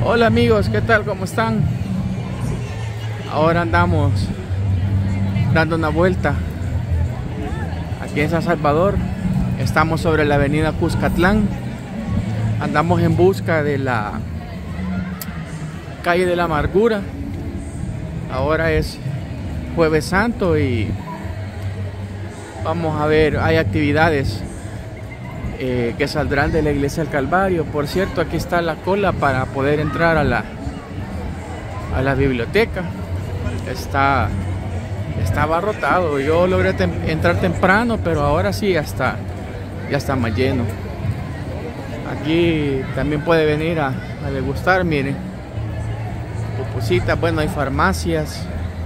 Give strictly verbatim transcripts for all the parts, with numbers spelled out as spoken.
Hola amigos, ¿qué tal? ¿Cómo están? Ahora andamos dando una vuelta aquí en San Salvador. Estamos sobre la avenida Cuscatlán. Andamos en busca de la calle de la Amargura. Ahora es Jueves Santo y vamos a ver, hay actividades eh, que saldrán de la iglesia del Calvario. Por cierto, aquí está la cola para poder entrar a la a la biblioteca. Está está abarrotado. Yo logré tem entrar temprano, pero ahora sí ya está ya está más lleno. Aquí también puede venir a, a degustar, miren, pupusitas. Bueno, hay farmacias,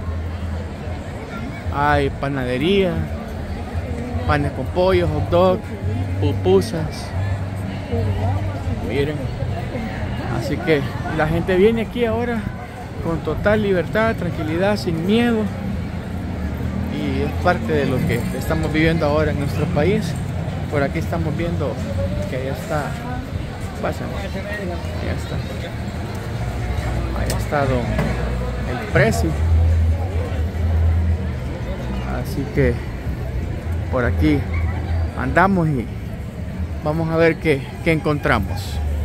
hay panadería, panes con pollo, hot dog, pupusas, miren. Así que la gente viene aquí ahora con total libertad, tranquilidad, sin miedo, y es parte de lo que estamos viviendo ahora en nuestro país. Por aquí estamos viendo que allá está, pasan, allá está, allá está don el presi. Así que por aquí andamos y vamos a ver qué, qué encontramos.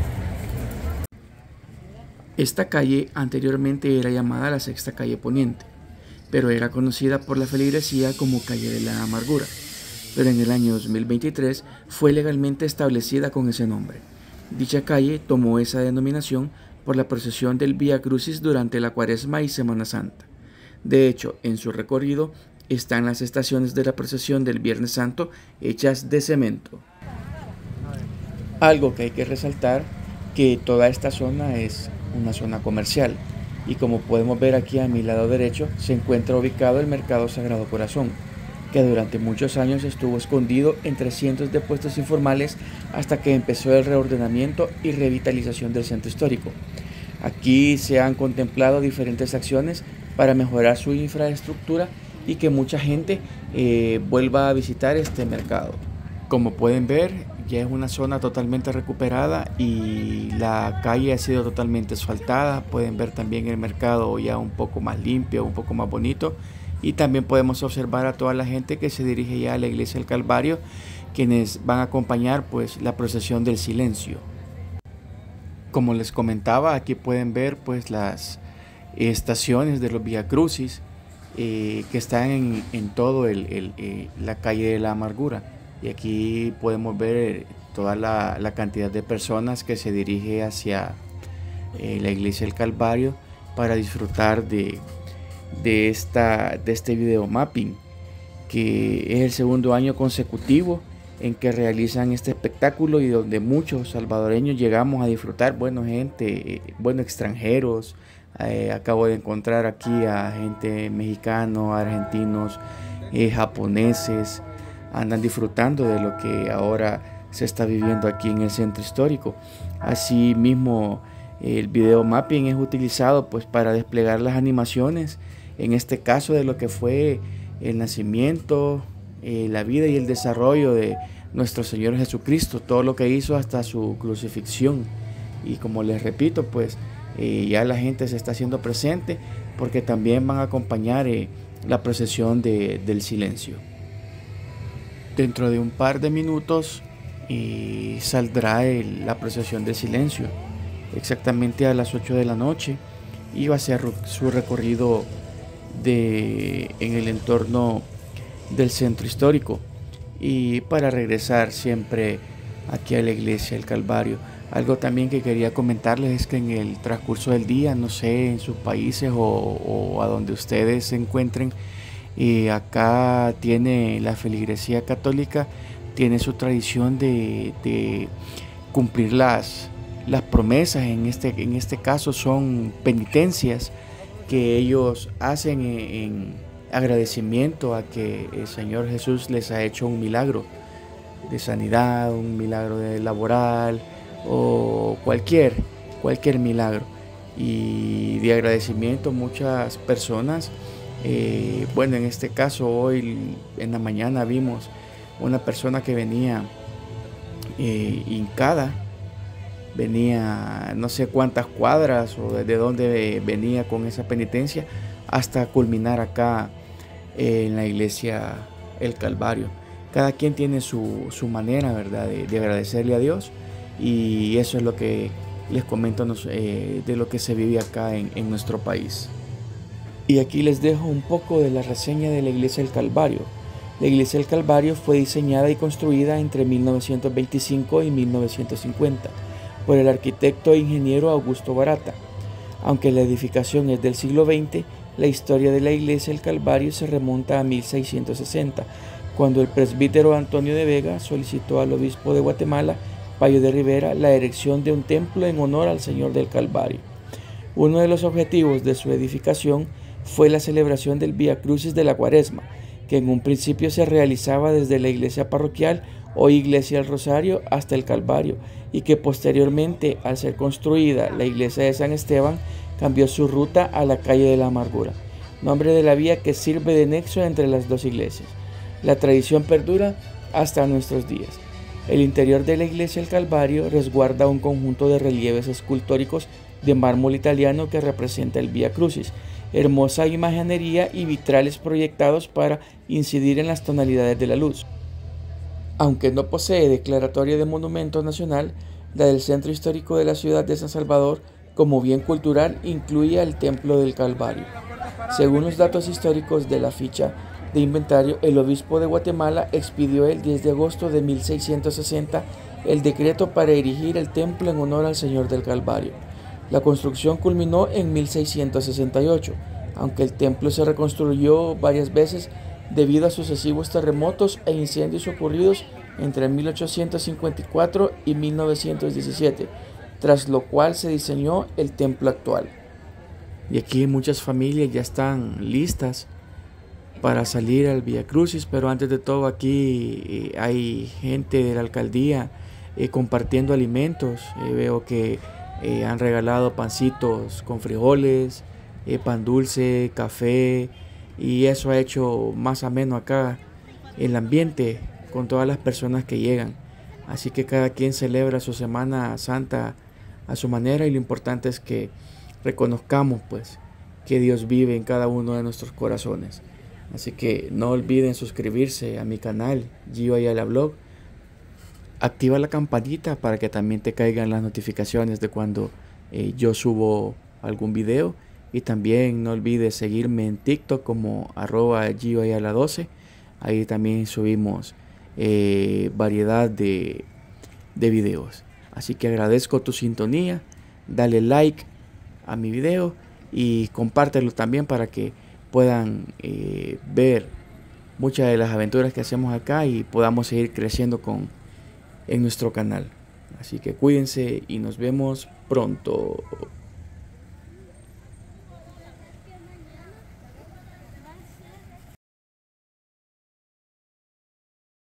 Esta calle anteriormente era llamada la Sexta Calle Poniente, pero era conocida por la feligresía como Calle de la Amargura. Pero en el año dos mil veintitrés fue legalmente establecida con ese nombre. Dicha calle tomó esa denominación por la procesión del Vía Crucis durante la Cuaresma y Semana Santa. De hecho, en su recorrido están las estaciones de la procesión del Viernes Santo hechas de cemento. Algo que hay que resaltar, que toda esta zona es una zona comercial, y como podemos ver aquí a mi lado derecho se encuentra ubicado el Mercado Sagrado Corazón, que durante muchos años estuvo escondido entre cientos de puestos informales hasta que empezó el reordenamiento y revitalización del centro histórico. Aquí se han contemplado diferentes acciones para mejorar su infraestructura y que mucha gente eh, vuelva a visitar este mercado. Como pueden ver, ya es una zona totalmente recuperada y la calle ha sido totalmente asfaltada. Pueden ver también el mercado ya un poco más limpio, un poco más bonito. Y también podemos observar a toda la gente que se dirige ya a la iglesia del Calvario, quienes van a acompañar pues la procesión del silencio. Como les comentaba, aquí pueden ver pues las estaciones de los Vía Crucis eh, que están en, en todo el, el, eh, la calle de la Amargura. Y aquí podemos ver toda la, la cantidad de personas que se dirige hacia eh, la iglesia del Calvario para disfrutar de de, esta, de este video mapping, que es el segundo año consecutivo en que realizan este espectáculo y donde muchos salvadoreños llegamos a disfrutar. Bueno, gente, bueno, extranjeros, eh, acabo de encontrar aquí a gente mexicano, argentinos, eh, japoneses, andan disfrutando de lo que ahora se está viviendo aquí en el centro histórico. Así mismo, el video mapping es utilizado pues para desplegar las animaciones, en este caso de lo que fue el nacimiento, eh, la vida y el desarrollo de nuestro Señor Jesucristo, todo lo que hizo hasta su crucifixión. Y como les repito, pues eh, ya la gente se está haciendo presente porque también van a acompañar eh, la procesión de, del silencio. Dentro de un par de minutos eh, saldrá el, la procesión del silencio, exactamente a las ocho de la noche, y va a ser su recorrido de, en el entorno del centro histórico, y para regresar siempre aquí a la iglesia del Calvario. Algo también que quería comentarles es que en el transcurso del día, no sé, en sus países o, o a donde ustedes se encuentren, y acá tiene la feligresía católica, tiene su tradición de, de cumplir las, las promesas. En este, en este caso son penitencias que ellos hacen en, en agradecimiento a que el Señor Jesús les ha hecho un milagro de sanidad, un milagro de laboral o cualquier, cualquier milagro. Y de agradecimiento muchas personas, eh, bueno, en este caso hoy en la mañana vimos una persona que venía eh, hincada venía no sé cuántas cuadras o desde dónde venía con esa penitencia hasta culminar acá en la iglesia El Calvario. Cada quien tiene su, su manera, ¿verdad?, de, de agradecerle a Dios, y eso es lo que les comento eh, de lo que se vive acá en, en nuestro país. Y aquí les dejo un poco de la reseña de la iglesia del Calvario. La iglesia del Calvario fue diseñada y construida entre mil novecientos veinticinco y mil novecientos cincuenta por el arquitecto e ingeniero Augusto Barata. Aunque la edificación es del siglo veinte, la historia de la iglesia del Calvario se remonta a mil seiscientos sesenta, cuando el presbítero Antonio de Vega solicitó al obispo de Guatemala, Payo de Rivera, la erección de un templo en honor al Señor del Calvario. Uno de los objetivos de su edificación fue la celebración del Vía Crucis de la Cuaresma, que en un principio se realizaba desde la iglesia parroquial o iglesia del Rosario hasta el Calvario, y que posteriormente, al ser construida la iglesia de San Esteban, cambió su ruta a la calle de la Amargura, nombre de la vía que sirve de nexo entre las dos iglesias. La tradición perdura hasta nuestros días. El interior de la iglesia del Calvario resguarda un conjunto de relieves escultóricos de mármol italiano que representa el Vía Crucis, hermosa imaginería y vitrales proyectados para incidir en las tonalidades de la luz. Aunque no posee declaratoria de monumento nacional, la del centro histórico de la ciudad de San Salvador, como bien cultural, incluye el Templo del Calvario. Según los datos históricos de la ficha de inventario, el obispo de Guatemala expidió el diez de agosto de mil seiscientos sesenta el decreto para erigir el templo en honor al Señor del Calvario. La construcción culminó en mil seiscientos sesenta y ocho, aunque el templo se reconstruyó varias veces debido a sucesivos terremotos e incendios ocurridos entre mil ochocientos cincuenta y cuatro y mil novecientos diecisiete, tras lo cual se diseñó el templo actual. Y aquí muchas familias ya están listas para salir al Vía Crucis, pero antes de todo aquí eh, hay gente de la alcaldía eh, compartiendo alimentos. Eh, veo que eh, han regalado pancitos con frijoles, eh, pan dulce, café, y eso ha hecho más ameno acá el ambiente con todas las personas que llegan. Así que cada quien celebra su Semana Santa a su manera, y lo importante es que reconozcamos pues que Dios vive en cada uno de nuestros corazones. Así que no olviden suscribirse a mi canal Gio Ayala Blog. Activa la campanita para que también te caigan las notificaciones de cuando eh, yo subo algún video. Y también no olvides seguirme en TikTok como arroba Gio Ayala doce. Ahí también subimos eh, variedad de, de videos. Así que agradezco tu sintonía. Dale like a mi video y compártelo también para que puedan eh, ver muchas de las aventuras que hacemos acá y podamos seguir creciendo con, en nuestro canal. Así que cuídense y nos vemos pronto.